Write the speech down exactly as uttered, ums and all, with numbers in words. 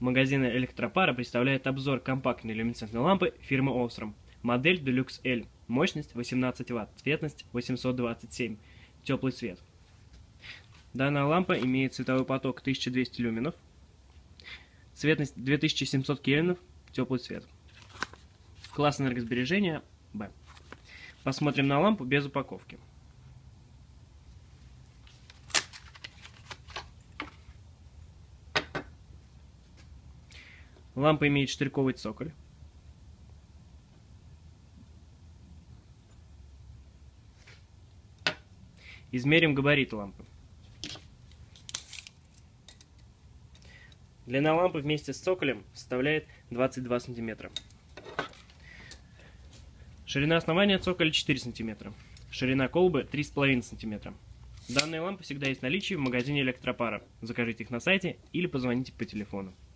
магазина Электропара представляет обзор компактной люминесцентной лампы фирмы Osram. Модель Deluxe L. Мощность восемнадцать ватт. Цветность восемьсот двадцать семь. Теплый цвет. Данная лампа имеет световой поток тысяча двести люменов. Цветность две тысячи семьсот кельвинов. Теплый цвет. Класс энергосбережения B. Посмотрим на лампу без упаковки. Лампа имеет штырьковый цоколь. Измерим габарит лампы. Длина лампы вместе с цоколем составляет двадцать два сантиметра. Ширина основания цоколя четыре сантиметра. Ширина колбы три с половиной сантиметра. Данные лампы всегда есть в наличии в магазине Электропара. Закажите их на сайте или позвоните по телефону.